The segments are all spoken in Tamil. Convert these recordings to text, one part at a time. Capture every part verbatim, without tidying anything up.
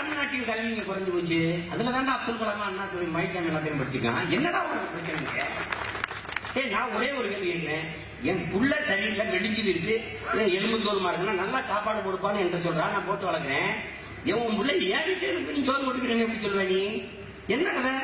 தமிழ்நாட்டின் கல்வி இங்க குறைஞ்சு போச்சு? அதுல தாண்டா அப்துல் கலாம் அண்ணா துறை மயிற்சாமி எல்லாத்தையும் படிச்சிருக்கான். என்னடா உங்களுக்கு பிரச்சனை? ஏ நான் ஒரே ஒரு கேள்வி கேட்கிறேன். என் புள்ள சரியில்லை, வெடிஞ்சு இருக்கு, எலும்பு தோல்மா இருக்குன்னா நல்லா சாப்பாடு கொடுப்பான்னு என்று சொல்றான், நான் போட்டு வளர்க்குறேன். என் பிள்ளை ஏறிட்டு இருக்கு, நீ சோறு கொடுக்குறேன்னு எப்படி சொல்லுவ நீ? என்ன கதை?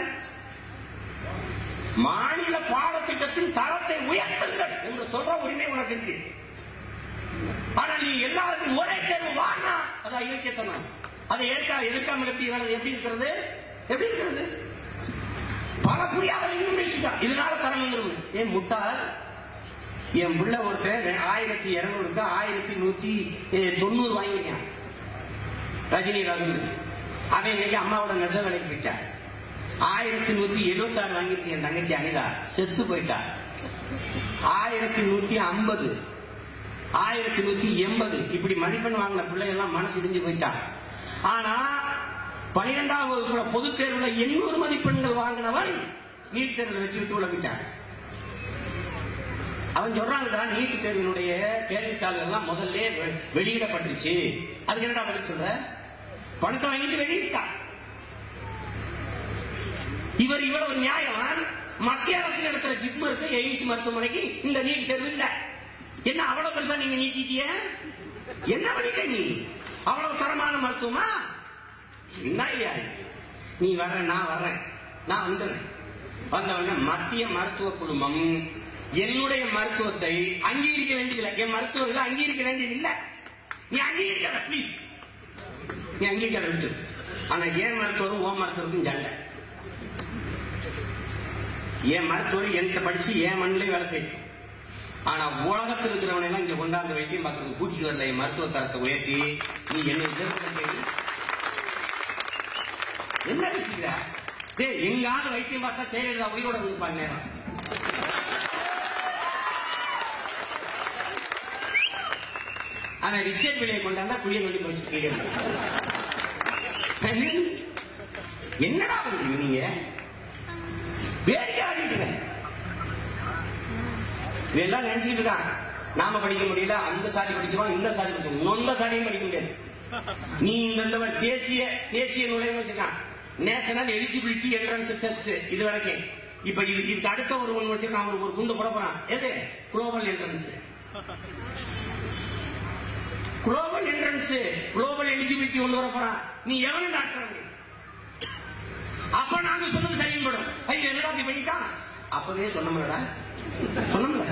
மாநில பாடத்திட்டத்தின் தரத்தை உயர்த்துங்கள் என்று சொல்ற உரிமை உனக்கு இருக்கு. ஆனா நீ எல்லாருக்கும் ஒரே தேர்வு வாங்கினா அது அயோக்கியத்தனம். அதை ஏற்கா எதிர்க்காமல் எப்படி எப்படி இருக்கிறது? எப்படி இருக்கிறது? பல புரியாத இதனால தரம் வந்துடும். ஏன் முட்டாள்? என் பிள்ளை ஒருத்தர் ஆயிரத்தி இருநூறுக்கு ஆயிரத்தி நூத்தி தொண்ணூறு வாங்கியிருக்கான் ரஜினிகாந்த். அவன் இன்னைக்கு அம்மாவோட நெச வேலைக்கு போயிட்டான். ஆயிரத்தி நூத்தி எழுபத்தி ஆறு வாங்கியிருக்கேன் என் தங்கச்சி அனிதா, செத்து போயிட்டா. ஆயிரத்தி நூத்தி ஐம்பது, ஆயிரத்தி நூத்தி எண்பது இப்படி மதிப்பெண் வாங்கின பிள்ளைகள்லாம் மனசு இடிஞ்சு போயிட்டா. ஆனா பனிரெண்டாம் வகுப்புல பொது தேர்வுல எண்ணூறு மதிப்பெண்கள் வாங்கினவன் நீட் தேர்வில் வெற்றி விட்டு உழவிட்டான். அவன் சொல்றாங்க நீட் தேர்வினுடைய கேள்வித்தாள்கள் எல்லாம் முதல்ல வெளியிடப்பட்டுச்சு. அதுக்கு என்னடா பதில் சொல்ற? பணத்தை வாங்கிட்டு வெளியிட்டான். இவர் இவ்வளவு நியாயம். மத்திய அரசு நடத்துற ஜிப்மருக்கு எய்ம்ஸ் மருத்துவமனைக்கு இந்த நீட் தேர்வு இல்ல. என்ன அவ்வளவு பெருசா நீங்க நீட்டிட்டிய? என்ன பண்ணிட்ட நீ? அவ்வளவு தரமான மருத்துவமா? என்ன நீ வர்ற, நான் வர்றேன், நான் வந்துடுறேன். வந்தவன மத்திய மருத்துவ குழுமம் என்னுடைய மருத்துவத்தை அங்கீகரிக்க வேண்டியதில்லை, என் மருத்துவர்கள் அங்கீகரிக்க வேண்டியதில்லை. நீ அங்கீகரிக்காத பிளீஸ், நீ அங்கீகரிக்காத விட்டு. ஆனா ஏன் மருத்துவரும் ஓ மருத்துவருக்கும் சண்டை. என் மருத்துவர் என்கிட்ட படிச்சு என் மண்ணிலே வேலை செய்யும். ஆனா உலகத்தில் இருக்கிறவனை எல்லாம் இங்க கொண்டாந்து வைத்தியம் பார்க்கறதுக்கு கூட்டிட்டு வரல. என் மருத்துவ தரத்தை உயர்த்தி நீ என்ன என்ன வச்சுக்கிற? எங்காவது வைத்தியம் பார்த்தா செயலா உயிரோட இருப்பாங்க நேரம். ஆனா ரிச்சர்ட் விலையை கொண்டாந்தா குளிய சொல்லி போச்சு. என்னடா பண்றீங்க நீங்க? வேடிக்கை ஆடிட்டு இருக்க. எல்லாம் நினைச்சிட்டு இருக்கான் நாம படிக்க முடியல, அந்த சாதி படிச்சோம், இந்த சாதி படிச்சோம், நொந்த சாதியும் படிக்க முடியாது. நீ இந்த தேசிய தேசிய நுழைவு வச்சிருக்கான், நேஷனல் எலிஜிபிலிட்டி என்ட்ரன்ஸ் டெஸ்ட் இது வரைக்கும். இப்ப இது இதுக்கு அடுத்த ஒரு ஒன்று வச்சிருக்கான், ஒரு குண்டு போட போறான். எது? Global entrance. Global entrance, global eligibility ஒன்று வர போறான். நீ எவனும் டாக்டர்? அப்ப நாங்க சொன்னது சரிப்படும். ஐயோ என்னடா அப்படி பண்ணிட்டான்? அப்பவே சொன்னோம்லடா, சொன்னோம்ல.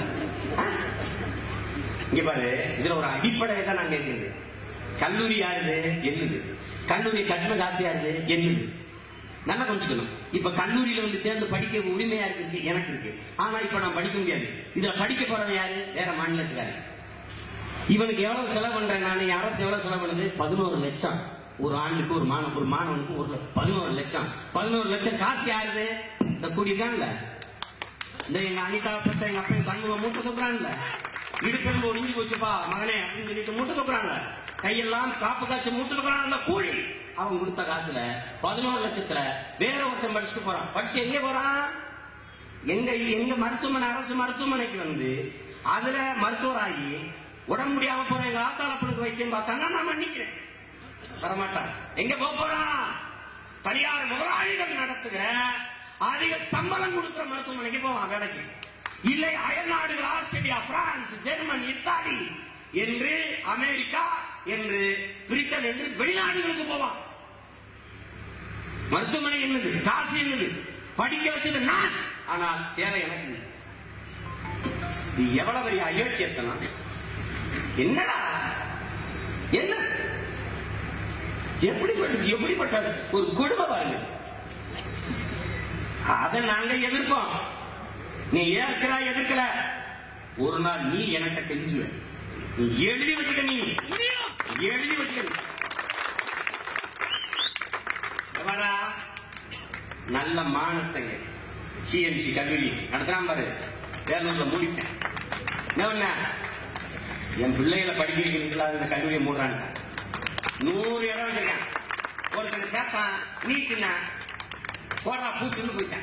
இங்க பாரு, இதுல ஒரு அடிப்படையை தான் நான் கேட்கிறது. கல்லூரி யாருது? என்னது? கல்லூரி கட்டண காசு யாருது? என்னது? நல்லா கொஞ்சிக்கணும். இப்ப கல்லூரியில வந்து சேர்ந்து படிக்க உரிமையா இருக்கு, எனக்கு இருக்கு. ஆனா இப்ப நான் படிக்க முடியாது. இதுல படிக்க போறவன் யாரு? வேற மாநிலத்துக்காரன். இவனுக்கு எவ்வளவு செலவு பண்றேன் நான்? அரசு எவ்வளவு செலவு பண்ணுது? பதினோரு லட்சம் ஒரு ஆண்டுக்கு. ஒரு மாணவ ஒரு மாணவனுக்கு ஒரு பதினோரு லட்சம். பதினோரு லட்சம் காசு யாருது? இந்த கூடியிருக்கான்ல, இந்த எங்க அனிதா பத்த எங்க அப்பா சண்முகம் மூட்டை தூக்குறான்ல, இடுப்பெரும்பு ஒடிஞ்சு போச்சுப்பா மகனே அப்படின்னு சொல்லிட்டு மூட்டை தூக்குறாங்க. கையெல்லாம் காப்பு காய்ச்சி மூட்டை தூக்குறாங்க. கூலி அவன் கொடுத்த காசுல பதினோரு லட்சத்துல வேற ஒருத்தன் படிச்சுட்டு போறான். படிச்சு எங்க போறான்? எங்க எங்க மருத்துவமனை, அரசு மருத்துவமனைக்கு வந்து அதுல மருத்துவராகி உடம்பு முடியாம போற எங்க ஆத்தாளப்பனுக்கு வைத்தியம் பார்த்தாங்கன்னா நான் மன்னிக்கிறேன், வரமாட்டான். எங்க போறான்? தனியார் முதலாளிகள் நடத்துகிற அதிக சம்பளம் கொடுக்கிற மருத்துவமனைக்கு போவான் வேலைக்கு. இல்லை அயல் நாடுகள், ஆஸ்திரேலியா, பிரான்ஸ், ஜெர்மன், இத்தாலி என்று அமெரிக்கா என்று பிரிட்டன் என்று வெளிநாடுகளுக்கு போவான். மருத்துவமனை என்னது? காசு என்னது? படிக்க வச்சது நான், ஆனால் சேர எனக்கு. இது எவ்வளவு பெரிய அயோக்கியத்தனம்! என்னடா என்ன எப்படிப்பட்ட எப்படிப்பட்ட ஒரு கொடுமை பாருங்க. அதை நாங்க எதிர்ப்போம். நீ ஏற்கிறா எதிர்க்கல, ஒரு நாள் நீ எனக்கு தெரிஞ்சுவ. நீ எழுதி வச்சுக்க, நீ எழுதி வச்சுக்க. நல்ல மானஸ்தங்க சிஎம்சி கல்லூரி நடத்துறான் பாரு, வேலூர்ல மூடிட்டேன். என் பிள்ளைகளை படிக்க வைக்கிறீங்களா? இந்த கல்லூரியை மூடுறாங்க. நூறு இடம் வச்சிருக்கேன். ஒருத்தர் சேர்த்தான் நீட்டுனா போடா பூச்சுன்னு போயிட்டேன்.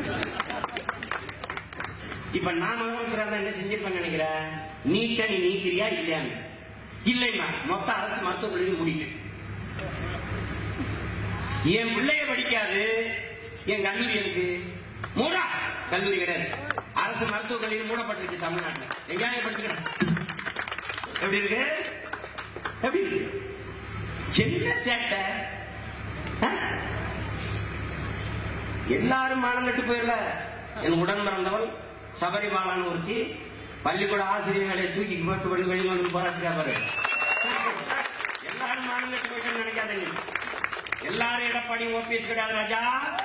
இப்ப நான் முதலமைச்சராக என்ன செஞ்சிருப்பேன்னு நினைக்கிற? நீட்ட நீ நீக்கிறியா இல்லையான்னு? இல்லைன்னா மொத்த அரசு மருத்துவக் கல்லூரி மூடிட்டு என் பிள்ளைய படிக்காது, என் கல்லூரி எதுக்கு மூடா? கல்லூரி கிடையாது. அரசு மருத்துவக் கல்லூரி மூடப்பட்டிருக்கு தமிழ்நாட்டில். எங்கேயாவது படிச்சுக்கிறேன். எப்படி இருக்கு? எப்படி இருக்கு? என்ன சேட்டை? எல்லாரும் மானம் கட்டு போயிடல. என் உடன் பிறந்தவள் சபரிமாலான்னு ஒருத்தி பள்ளிக்கூட ஆசிரியர்களை தூக்கி போட்டு பண்ணி வெளிவந்து போராட்டா பாரு. எல்லாரும் மானம் கட்டு போயிட்டு நினைக்காதீங்க. எல்லாரும் எடப்பாடி ஓபிஎஸ் கிடையாது ராஜா.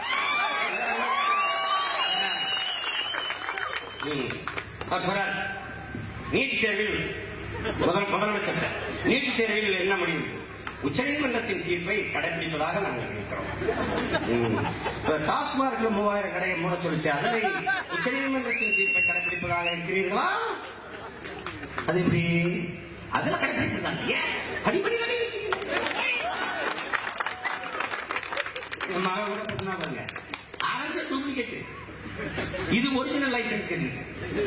அவர் சொல்றார், நீட் தேர்வில் முதல் முதலமைச்சர் நீட் தேர்வில் என்ன முடிவு? உச்சநீதிமன்றத்தின் தீர்ப்பை கடைபிடிப்பதாக நாங்கள் இருக்கிறோம். டாஸ்மார்க்ல மூவாயிரம் கடையை மூட சொல்லிச்சு, அதை உச்சநீதிமன்றத்தின் தீர்ப்பை கடைபிடிப்பதாக இருக்கிறீர்களா? அது எப்படி? அதுல கடைபிடிப்பதாங்க அடிப்படை மக கூட பிரச்சனை பாருங்க. அரசு டூப்ளிகேட், இது ஒரிஜினல் லைசன்ஸ் இருக்கு.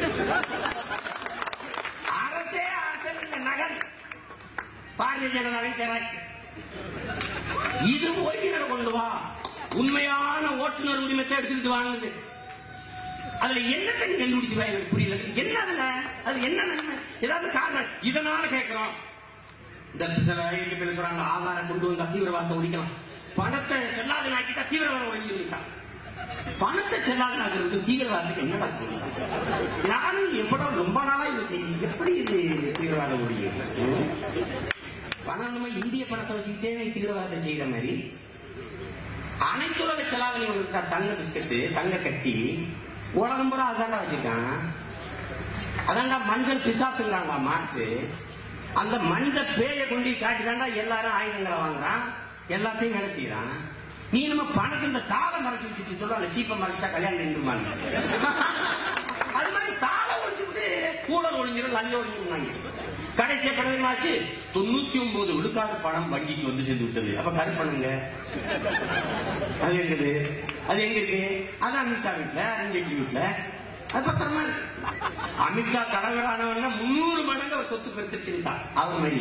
அரசே அரசு நகல் பாரதிய ஜனதாவின் ஜெராக்ஸ். இது ஒரிஜினல் கொண்டு வா. உண்மையான ஓட்டுநர் உரிமத்தை எடுத்துக்கிட்டு வாங்குது. அதுல என்னத்தை நீ கண்டுபிடிச்சு எனக்கு புரியல. என்ன அதுல அது என்ன நன்மை? ஏதாவது காரணம் இதனால கேட்கிறோம். இந்த சில பேர் சொல்றாங்க ஆதாரம் கொண்டு வந்தா தீவிரவாதத்தை ஒழிக்கலாம். பணத்தை செல்லாத ஆக்கிட்டா தீவிரவாதம் ஒழிக்கலாம். பணத்தை செல்லாத தீவிரவாதத்துக்கு என்னடா சொல்லுங்க? நானும் எப்படா ரொம்ப நாளா எப்படி இது தீவிரவாதம் ஒழியும்? பணம் நம்ம இந்திய பணத்தை வச்சுக்கிட்டே தீவிரவாதத்தை செய்யற மாதிரி அனைத்துலக செலாவணி தங்க பிஸ்கட்டு தங்க கட்டி உலகம் பூரா அதாண்டா வச்சிருக்கான். அதாண்டா மஞ்சள் பிசாசுங்களாண்டா மார்க்ஸ். அந்த மஞ்சள் பேய கொண்டு காட்டிதாண்டா எல்லாரும் ஆயுதங்களை வாங்குறான், எல்லாத்தையும் வேலை செய்யறான். நீ நம்ம பணத்தை இந்த தாளை மறைச்சு வச்சுட்டு சொல்லுவாங்க, சீப்பை மறைச்சிட்டா கல்யாணம் நின்றுமாங்க. அது மாதிரி தாளை ஒழிச்சுட்டு கூலர் ஒழிஞ்சிடும், லஞ்சம் ஒழிஞ்சிருந்தாங்க. கடைசியா பணமாச்சு தொண்ணூத்தி ஒன்பது விழுக்காடு பணம் வங்கிக்கு வந்து சேர்ந்து விட்டது. அப்ப கருப்பணுங்க அது எங்குது? அது எங்க இருக்கு? அது அமித்ஷா வீட்டுல, அருண்ஜேட்லி வீட்டுல. அது பத்திரமா இருக்கு. அமித்ஷா தலைவரானவன முன்னூறு மடங்கு அவர் சொத்து பெருத்திருச்சுட்டான் அவர் மாதிரி.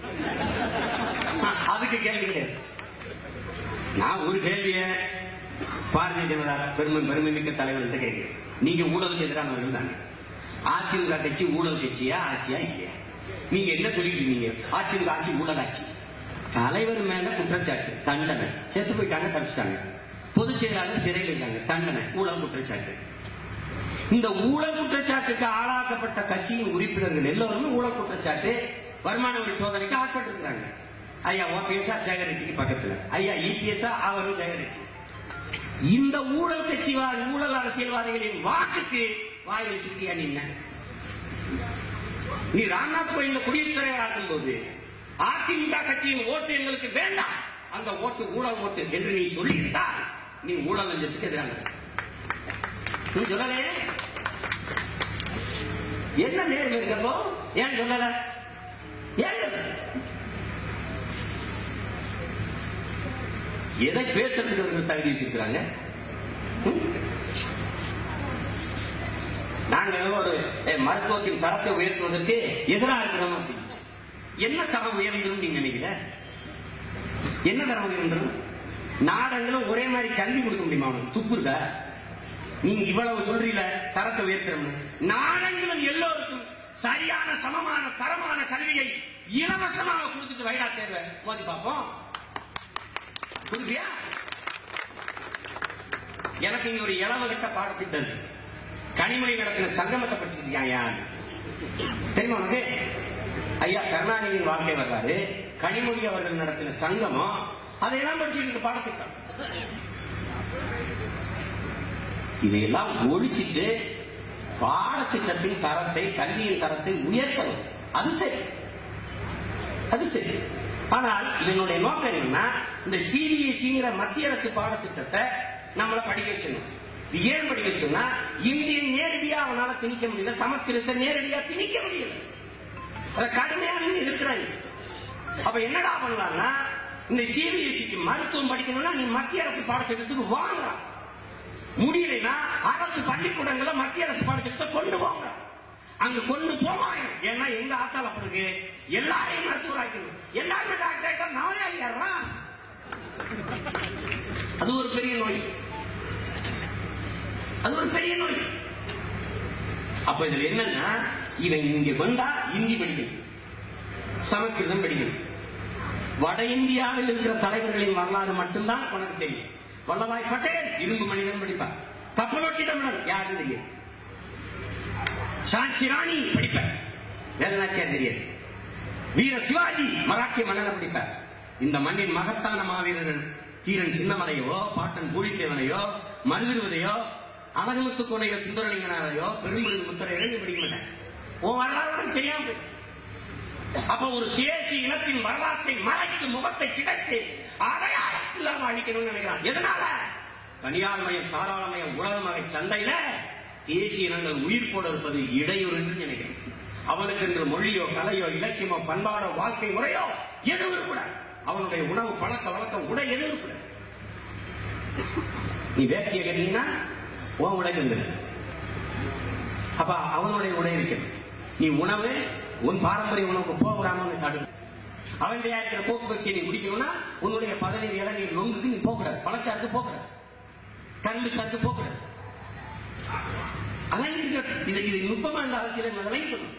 அதுக்கு கேள்வி கிடையாது. நான் ஒரு கேள்விய பாரதிய ஜனதா பெருமை பெருமை மிக்க தலைவர் கேட்கிறேன். நீங்க ஊழலுக்கு எதிரானவர்கள் தானே. அதிமுக கட்சி ஊழல் கட்சியா ஆட்சியா இல்லையா? நீங்க என்ன சொல்லிட்டு அதிமுக ஆட்சி ஊழல் ஆட்சி. தலைவர் மேல குற்றச்சாட்டு, தண்டனை, செத்து போயிட்டாங்க, தப்பிச்சிட்டாங்க. பொதுச் செயலாளர் சிறையில் இருக்காங்க, தண்டனை, ஊழல் குற்றச்சாட்டு. இந்த ஊழல் குற்றச்சாட்டுக்கு ஆளாக்கப்பட்ட கட்சியின் உறுப்பினர்கள் எல்லோருமே ஊழல் குற்றச்சாட்டு வருமான வரி சோதனைக்கு ஆட்பட்டு இருக்கிறாங்க. ஐயா ஓபிஎஸ் சேகரெட்டிக்கு பக்கத்துல, ஐயா இபிஎஸ் அவரும் சேகரெட்டி. இந்த ஊழல் கட்சிவாதி ஊழல் அரசியல்வாதிகளின் வாக்குக்கு வாய் வச்சுக்கிட்டியா? நின்ன நீ ராம்நாத் கோவிந்த குடியரசுத் தலைவர் ஆக்கும் போது அதிமுக கட்சியின் ஓட்டு எங்களுக்கு வேண்டாம், அந்த ஓட்டு ஊழல் ஓட்டு என்று நீ சொல்லிவிட்டால் நீ ஊழல் லஞ்சத்துக்கு எதிரான. நீ சொல்லலே என்ன நேர்மை இருக்கிறதோ ஏன் சொல்லல? ஏன் எதை பேசுறதுக்கு தகுதி வச்சிருக்கிறாங்க? நாங்க ஒரு மருத்துவத்தின் தரத்தை உயர்த்துவதற்கு எதிராக இருக்கிறோம். அப்படின்னு என்ன தரம் உயர்ந்துடும் நீங்க நினைக்கிற? என்ன தரம் உயர்ந்துடும்? நாடங்களும் ஒரே மாதிரி கல்வி கொடுக்க முடியுமா? அவனுக்கு துப்பு இருக்க? நீங்க இவ்வளவு சொல்றீல தரத்தை உயர்த்துறோம். நாடங்களும் எல்லோருக்கும் சரியான சமமான தரமான கல்வியை இலவசமாக கொடுத்துட்டு வைடா தேர்வை மோதி பார்ப்போம். புரியா? எனக்கு இங்க ஒரு இளவு கட்ட பாடத்திட்டம் கனிமொழி நடத்தின சங்கமத்தை படிச்சுக்கிட்டியா? தெரியுமா உனக்கு? ஐயா கருணாநிதியின் வாழ்க்கை வரலாறு, கனிமொழி அவர்கள் நடத்தின சங்கமம், அதையெல்லாம் படிச்சுட்டு பாடத்திட்டம். இதையெல்லாம் ஒழிச்சிட்டு பாடத்திட்டத்தின் தரத்தை, கல்வியின் தரத்தை உயர்த்தணும். அது சரி, அது சரி. ஆனால் இதனுடைய நோக்கம் என்னன்னா, இந்த சிபிஎஸ்இங்கிற மத்திய அரசு பாடத்திட்டத்தை நம்மள படிக்க வச்சணும். ஏன் படிக்க வச்சோம்னா, இந்திய நேரடியா அவனால திணிக்க முடியல, சமஸ்கிருதத்தை நேரடியா திணிக்க முடியல, அதை கடுமையாக இருக்கிறாங்க. அப்ப என்னடா பண்ணலாம்னா, இந்த சிபிஎஸ்இக்கு மருத்துவம் படிக்கணும்னா நீ மத்திய அரசு பாடத்திட்டத்துக்கு வாங்கலாம். முடியலைன்னா அரசு பள்ளிக்கூடங்களை மத்திய அரசு பாடத்திட்டத்தை கொண்டு போங்க. அங்க கொண்டு போவாங்க. ஏன்னா எங்க ஆத்தால படுக்கு எல்லாரையும் மருத்துவர் ஆக்கணும். எல்லாருமே டாக்டர் நோயாளி யாரா? அது ஒரு பெரிய நோய், அது ஒரு பெரிய நோய். அப்ப இதுல என்னன்னா, இவன் இங்க வந்தா இந்தி படிக்கணும், சமஸ்கிருதம் படிக்கணும். வட இந்தியாவில் இருக்கிற தலைவர்களின் வரலாறு மட்டும்தான் உனக்கு தெரியும். வல்லபாய் பட்டேல் இரும்பு மனிதன் படிப்பார், கப்பலோட்டி தமிழர் யாருன்னு தெரியாது. ஷான்சி ராணி படிப்பார், வேலுநாச்சியார் தெரியாது. வீர சிவாஜி மராட்டிய மன்னனை படிப்பார். இந்த மண்ணின் மகத்தான மாவீரர்கள் தீரன் சின்னமலையோ, பாட்டன் பூலித்தேவனையோ, மருதிருவதையோ, அழகுமுத்து கோனையோ, சுந்தரலிங்கனாரையோ, பெரும்புழுது முத்தரையோ படிக்க மாட்டேன். உன் வரலாறு தெரியாம. அப்ப ஒரு தேசிய இனத்தின் வரலாற்றை மறைத்து முகத்தை சிதைத்து அடையாளத்தில் அழிக்கணும்னு நினைக்கிறான். எதனால? தனியார் மயம், தாராளமயம், உலகமய சந்தையில தேசிய இனங்கள் உயிர் போட இருப்பது இடையூறு என்று நினைக்கிறேன். அவனுக்கு என்று மொழியோ, கலையோ, இலக்கியமோ, பண்பாடோ, வாழ்க்கை முறையோ எதுவும் கூட. அவனுடைய உணவு பழக்க வழக்கம், உடை எதுவும் கூட. நீ வேட்டியை கட்டினா உன் உடை வந்து, அப்ப அவனுடைய உடை இருக்கணும். நீ உணவு உன் பாரம்பரிய உணவுக்கு போக விடாம தடு. அவன் தயாரிக்கிற போக்கு பரிசை நீ குடிக்கணும்னா உன்னுடைய பதினேழு இளநீர் நொங்குக்கு நீ போகக்கூடாது, பழச்சாருக்கு போகக்கூடாது, கரும்பு சாருக்கு போகக்கூடாது. அதான் இது இது நுட்பமா இந்த அரசியல் விளைக்கணும்.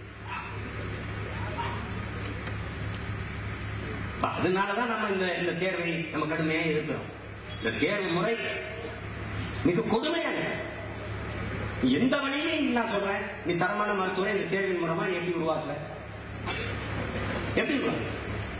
அதனாலதான் நம்ம இந்த இந்த தேர்வை நம்ம கடுமையா இருக்கிறோம். இந்த தேர்வு முறை மிக கொடுமையான. எந்த வழியிலையும் நான் சொல்றேன், நீ தரமான மருத்துவரை இந்த தேர்வின் மூலமா எப்படி உருவாக்கல, எப்படி உருவாக்க?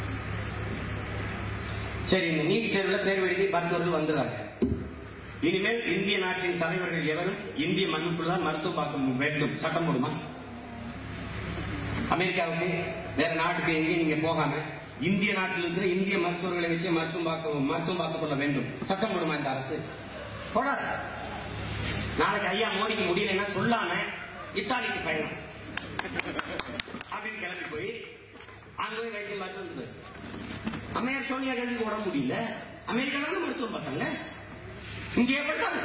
சரி, இந்த நீட் தேர்வுல தேர்வு எழுதி மருத்துவர்கள் வந்துடுறாங்க. இனிமேல் இந்திய நாட்டின் தலைவர்கள் எவரும் இந்திய மண்ணுக்குள் தான் மருத்துவம் பார்க்க வேண்டும். சட்டம் போடுமா? அமெரிக்காவுக்கு வேற நாட்டுக்கு எங்கேயும் நீங்க போகாம இந்திய நாட்டில் இருக்கிற இந்திய மருத்துவர்களை வச்சு மருத்துவம் பார்க்க மருத்துவம் பார்த்துக் கொள்ள வேண்டும். சட்டம் போடுமா இந்த அரசு? போடாது. நாளைக்கு ஐயா மோடிக்கு முடியலன்னா சொல்லாம இத்தாலிக்கு பயணம் அப்படின்னு கிளம்பி போய் அங்க போய் வைத்தியம் பார்த்து வந்து அம்மையார் சோனியா காந்திக்கு உடம்பு முடியல, அமெரிக்கால மருத்துவம் பார்த்தாங்க, இங்கே படுத்தாங்க.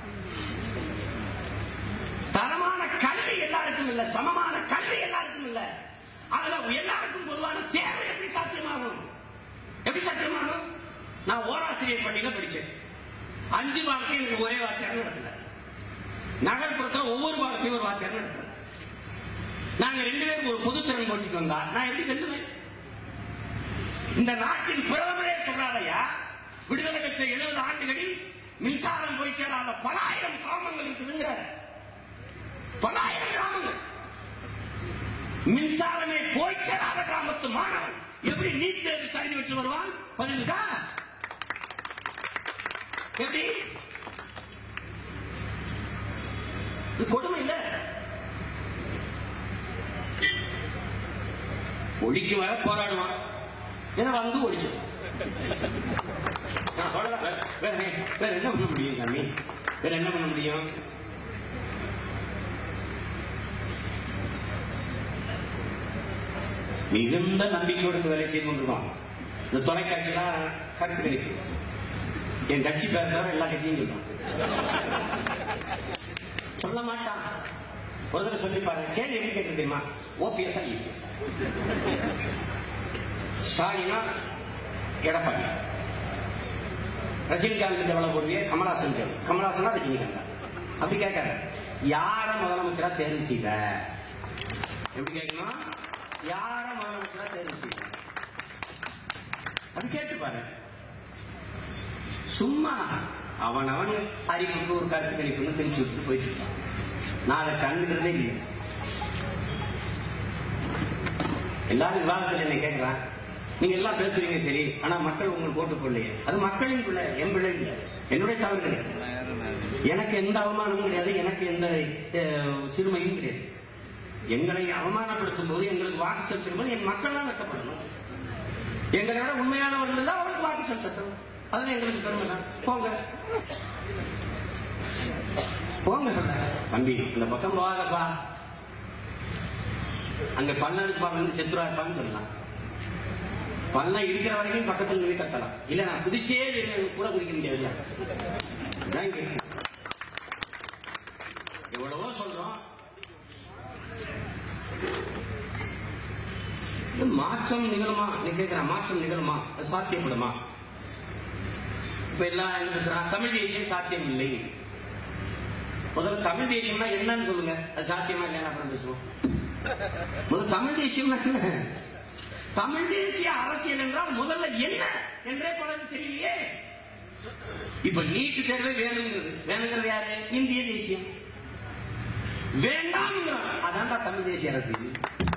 தரமான கல்வி எல்லாருக்கும் இல்ல, சமமான கல்வி எல்லாருக்கும் இல்ல. அதுல எல்லாருக்கும் பொதுவான தேவை எப்படி சாத்தியமாகும்? எப்படி சாத்தியமாகும்? நான் ஓராசிரியர் பள்ளியில படிச்சேன். அஞ்சு வார்த்தை எனக்கு ஒரே வார்த்தையாக நடத்தல. நகர்ப்புறத்தில் ஒவ்வொரு வார்த்தையும் ஒரு வார்த்தையாக நடத்தல. நாங்க ரெண்டு பேரும் ஒரு பொதுத்திறன் போட்டிக்கு வந்தா நான் எப்படி வெல்லுவேன்? இந்த நாட்டின் பிரதமரே சொல்றாரையா, விடுதலை பெற்ற எழுபது ஆண்டுகளில் மின்சாரம் போய் சேராத பல ஆயிரம் கிராமங்கள் இருக்குதுங்க. பல ஆயிரம் கிராமங்கள் மின்சாரமே போய் சேராத கிராமத்து மாணவன் எப்படி நீட் தேர்வு தகுதி வச்சு வருவான்? பதிலுக்கா எப்படி? இது கொடுமை இல்ல? ஒழிக்கு வர போராடுவான், ஏன்னா வந்து ஒழிச்சு வேற வேற என்ன பண்ண முடியும் சாமி? வேற என்ன பண்ண முடியும்? மிகுந்த நம்பிக்கையோடு வேலை செய்து கொண்டிருக்கோம். இந்த தொலைக்காட்சியெல்லாம் கருத்து கணிப்பு என் கட்சி பேர் தவிர எல்லா கட்சியும் சொல்லுவான். சொல்ல மாட்டான். ஒரு தடவை சொல்லி பாருங்க. கேள்வி எப்படி கேட்க தெரியுமா? ஓபிஎஸ் இபிஎஸ், ஸ்டாலினா எடப்பாடி, ரஜினிகாந்த் எவ்வளவு போடுவீங்க? கமலஹாசன் கேள்வி. கமலஹாசனா ரஜினிகாந்த் அப்படி கேட்காரு. யார முதலமைச்சரா தேர்வு செய்த? எப்படி கேட்கணும்? யார முதலமைச்சரா தேர்வு செய்த? அது கேட்டு பாரு. சும்மா அவன் அவன் அறிவுக்கு ஒரு கருத்து கணிப்புன்னு தெரிஞ்சு விட்டு போயிட்டு இருக்கான். நான் அதை கண்டுக்கிறதே இல்லை. எல்லாரும் விவாதத்தில் என்ன கேட்கிறான், நீங்க எல்லாம் பேசுறீங்க சரி, ஆனா மக்கள் உங்களுக்கு ஓட்டு போடலையே. அது மக்களின் பிள்ளை, என் பிள்ளை இல்லை, என்னுடைய தவறு கிடையாது. எனக்கு எந்த அவமானமும் கிடையாது, எனக்கு எந்த சிறுமையும் கிடையாது. எங்களை அவமானப்படுத்தும் போது, எங்களுக்கு வாக்கு செலுத்தும் போது என் மக்கள் தான் வெட்கப்படணும். எங்களை விட உண்மையானவர்கள் தான் அவருக்கு வாக்கு செலுத்தட்டும். அதுல எங்களுக்கு பெருமை தான். போங்க போங்க தம்பி, இந்த பக்கம் போகாதப்பா, அங்க பல்லதுப்பா வந்து செத்துருவாப்பான்னு சொல்லலாம். பல்ல இருக்கிற வரைக்கும் பக்கத்தில் நின்று கத்தலாம். இல்ல நான் குதிச்சே கூட குதிக்க முடியாதுல்ல. எவ்வளவோ சொல்றோம். மாற்றம் நிகழுமா? நீ கேட்கிற மாற்றம் நிகழுமா? சாத்தியப்படுமா? இப்ப எல்லாம் என்ன பேசுறாங்க, தமிழ் தேசியம் சாத்தியம் இல்லை. முதல்ல தமிழ் தேசியம்னா என்னன்னு சொல்லுங்க, அது சாத்தியமா இல்லையா அப்புறம் பேசுவோம். முதல் தமிழ் தேசியம் என்ன? தமிழ் தேசிய அரசியல் என்றால் முதல்ல என்ன என்றே பலருக்கு தெரியலையே. இப்ப நீட்டு தேர்வே வேணுங்கிறது, வேணுங்கிறது யாரு? இந்திய தேசியம். வேண்டாம் அதான்டா தமிழ் தேசிய அரசியல்.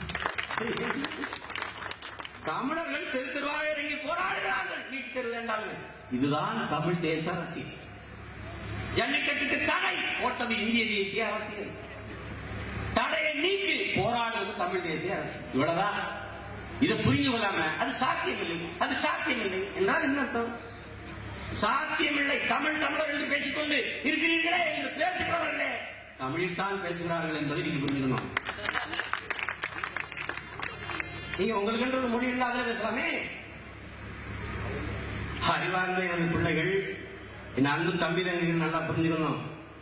தமிழர்கள் தெரு தெருவாக இறங்கி போராடுகிறார்கள் நீட்டு தேர்வு வேண்டாம். இதுதான் தமிழ் தேச அரசியல். ஜல்லிக்கட்டுக்கு தடை போட்டது இந்திய தேசிய அரசியல். தடையை நீக்கி போராடுவது தமிழ் தேசிய அரசியல். இவ்வளவுதான். இதை புரிஞ்சு கொள்ளாம அது சாத்தியமில்லை, அது சாத்தியமில்லை என்றால் என்ன அர்த்தம்? சாத்தியமில்லை. தமிழ் தமிழர் என்று பேசிக்கொண்டு இருக்கிறீர்களே என்று பேசுகிறவர்களே தமிழில் தான் பேசுகிறார்கள் என்பதை நீங்க புரிஞ்சுக்கணும். நீங்க உங்களுக்கு மொழி இல்லாத பேசலாமே. அறிவார்ந்த எனது பிள்ளைகள், என் அன்பு தம்பி தங்கைகள் நல்லா புரிஞ்சுக்கணும்.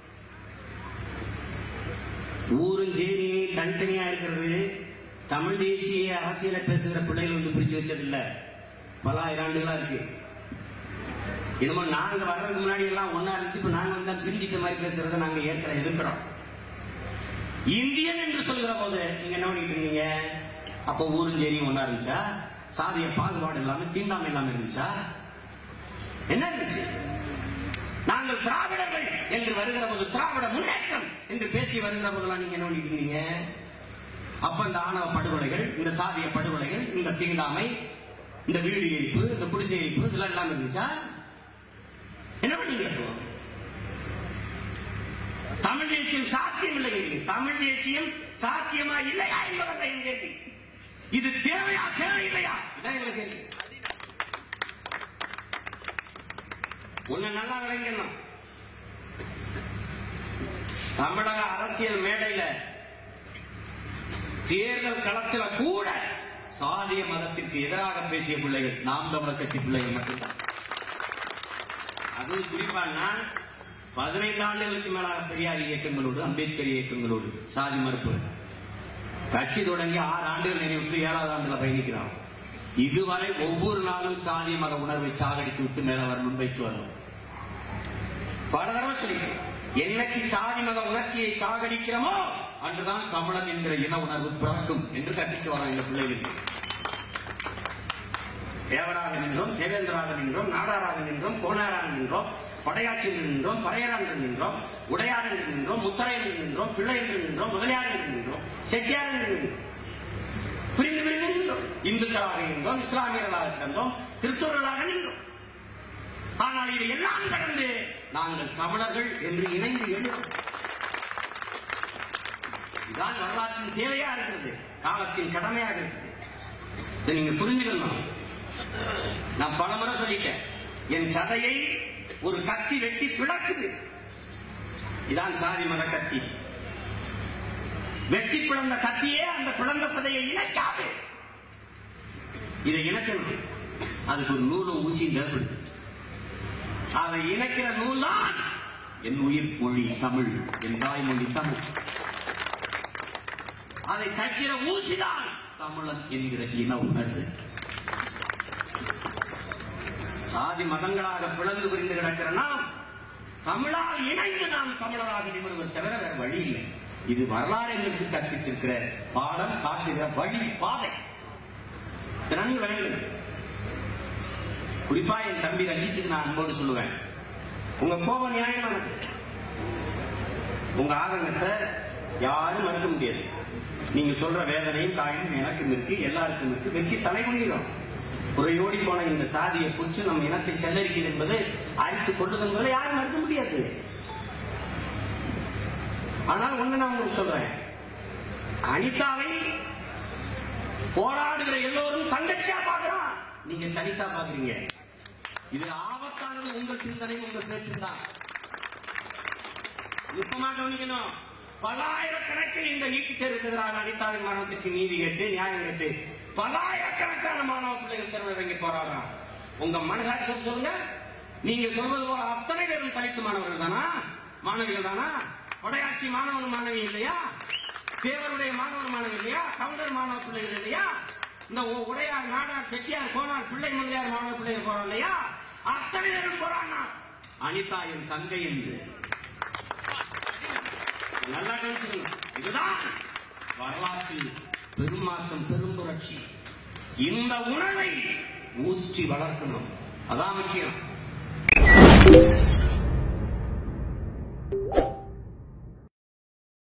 ஊரும் சேரியை தனித்தனியா இருக்கிறது தமிழ் தேசிய அரசியலை பேசுகிற பிள்ளைகள் வந்து பிரிச்சு வச்சதில்ல. பல ஆயிரம் ஆண்டுகளா இருக்கு. என்னமோ நாங்க வர்றதுக்கு முன்னாடி எல்லாம் ஒன்னா இருந்துச்சு, இப்ப நாங்க வந்தா பிரிஞ்சிட்ட மாதிரி பேசுறத நாங்க ஏற்கனவே எதிர்க்கிறோம். இந்தியன் என்று சொல்கிற போது நீங்க என்ன பண்ணிட்டு இருந்தீங்க? அப்ப ஊரும் சேரியும் ஒன்னா இருந்துச்சா? சாதிய பாகுபாடு இல்லாம தீண்டாமை இல்லாம இருந்துச்சா? என்ன இருந்துச்சு? நாங்கள் திராவிடர்கள் என்று வருகிற போது, திராவிட முன்னேற்றம் என்று பேசி வருகிற போதெல்லாம் நீங்க என்ன பண்ணிட்டு இருந்தீங்க? அப்ப இந்த ஆணவ படுகொலைகள், இந்த சாதிய படுகொலைகள், இந்த தீண்டாமை, இந்த வீடு எரிப்பு, இந்த குடிசை எரிப்பு இதெல்லாம் இல்லாம இருந்துச்சா? என்ன பண்ணீங்க? தமிழ் தேசியம் சாத்தியம் இல்லை. தமிழ் தேசியம் சாத்தியமா இல்லையா என்பதை கேள்வி. இது தேவையா தேவையில்லையா? இதான் எங்களை கேள்வி. ஒண்ணு நல்லா விளங்கணும். தமிழக அரசியல் மேடையில தேர்தல் களத்தில் கூட சாதிய மதத்திற்கு எதிராக பேசிய பிள்ளைகள் நாம் தமிழர் கட்சி பிள்ளைகள் மட்டும்தான். அது குறிப்பா நான் பதினைந்து ஆண்டுகளுக்கு மேலாக பெரியார் இயக்கங்களோடு, அம்பேத்கர் இயக்கங்களோடு சாதி மறுப்பு கட்சி தொடங்கி ஆறு ஆண்டுகள் நிறைவுற்று ஏழாவது ஆண்டுல பயணிக்கிறான். இதுவரை ஒவ்வொரு நாளும் சாதிய மத உணர்வை சாகடித்து விட்டு மேல வரணும், வைத்து வரணும். பல தடவை சொல்லிக்கிறோம். என்னைக்கு சாதி மத உணர்ச்சியை சாகடிக்கிறோமோ அன்றுதான் தமிழன் என்ற இன உணர்வு பிறக்கும் என்று கற்பிச்சு வரோம் இந்த பிள்ளைகளுக்கு. தேவராக நின்றோம், தேவேந்திராக நின்றோம், நாடாராக நின்றோம், கோனாராக நின்றோம், படையாட்சி நின்றோம், பறையராக நின்றோம், உடையார் என்று நின்றோம், முத்தரை என்று நின்றோம், பிள்ளை என்று நின்றோம், முதலியார் என்று நின்றோம், செட்டியார் என்று நின்றோம், பிரிந்து பிரிந்து நின்றோம். இந்துக்களாக இருந்தோம், இஸ்லாமியர்களாக இருந்தோம், கிறிஸ்தவர்களாக நின்றோம். ஆனால் இது எல்லாம் கடந்து நாங்கள் தமிழர்கள் என்று இணைந்து எழுதும். இதுதான் வரலாற்றின் தேவையா இருக்கிறது, காலத்தின் கடமையாக இருக்கிறது. இதை நீங்க புரிஞ்சுக்கணும். நான் பல முறை சொல்லிட்டேன், என் சதையை ஒரு கத்தி வெட்டி பிளக்குது. இதான் சாதி மத கத்தி. வெட்டி பிளந்த கத்தியே அந்த பிளந்த சதையை இணைக்காது. இதை இணைக்கணும். அதுக்கு ஒரு நூலும் ஊசியும் தேவைப்படுது. அதை இணைக்கிற நூல் தான் என் உயிர் மொழி தமிழ், என் தாய்மொழி தமிழ். அதை தைக்கிற ஊசிதான் தமிழன் என்கிற இன உணர்வு. சாதி மதங்களாக பிளந்து பிரிந்து கிடக்கிற நாம் தமிழால் இணைந்து நாம் தமிழராக நிமிர்வது தவிர வேற வழி இல்லை. இது வரலாறு எங்களுக்கு கற்பித்திருக்கிற பாடம், காட்டுகிற வழி பாதை. நன்கு விளங்குங்க. குறிப்பா என் தம்பி ரஞ்சித்துக்கு நான் அன்போடு சொல்லுவேன், உங்க கோபம் நியாயமானது. உங்க ஆதங்கத்தை யாரும் மறுக்க முடியாது. நீங்க சொல்ற வேதனையும் காயமும் எனக்கும் இருக்கு, எல்லாருக்கும் இருக்கு. வெற்றி தலைமுடிகிறோம். குறையோடி போன இந்த சாதியை புச்சு நம்ம இனத்தை செல்லரிக்கிறது என்பது அழித்துக் கொள்ளுதல் என்பதை யாரும் மறுக்க முடியாது. ஆனால் ஒண்ணு நான் உங்களுக்கு சொல்றேன், அனிதாவை போராடுகிற எல்லோரும் தங்கச்சியா பாக்குறான், நீங்க தனித்தா பாக்குறீங்க. இது ஆபத்தானது. உங்கள் சிந்தனை, உங்கள் பேச்சு தான். நுட்பமா கவனிக்கணும். பல்லாயிரக்கணக்கில் இந்த நீட்டு தேர்வுக்கு எதிராக அனிதாவின் மரணத்திற்கு நீதி கேட்டு, நியாயம் கேட்டு பல்லாயிரக்கணக்கான மாணவ பிள்ளைகள் தேர்வு இறங்கி போராடுறான். உங்க மனசாட்சி சொல்லுங்க, நீங்க சொல்வது போல அத்தனை பேரும் தலித்து மாணவர்கள் தானா, மாணவிகள் தானா? உடையாட்சி மாணவன் மாணவி இல்லையா? தேவருடைய மாணவன் மாணவி இல்லையா? கவுண்டர் மாணவ பிள்ளைகள் இல்லையா? இந்த உடையார், நாடார், செட்டியார், கோனார், பிள்ளை முதலியார் மாணவ பிள்ளைகள் போறான் இல்லையா? அத்தனை பேரும் போறான்னா அனிதா என் தங்கை என்று. நல்லா கவனிச்சுக்கணும். இதுதான் வரலாற்றில் பெருமாற்றம், பெரும்புரட்சி. இந்த உணவை ஊற்றி வளர்க்கணும், அதான் முக்கியம்.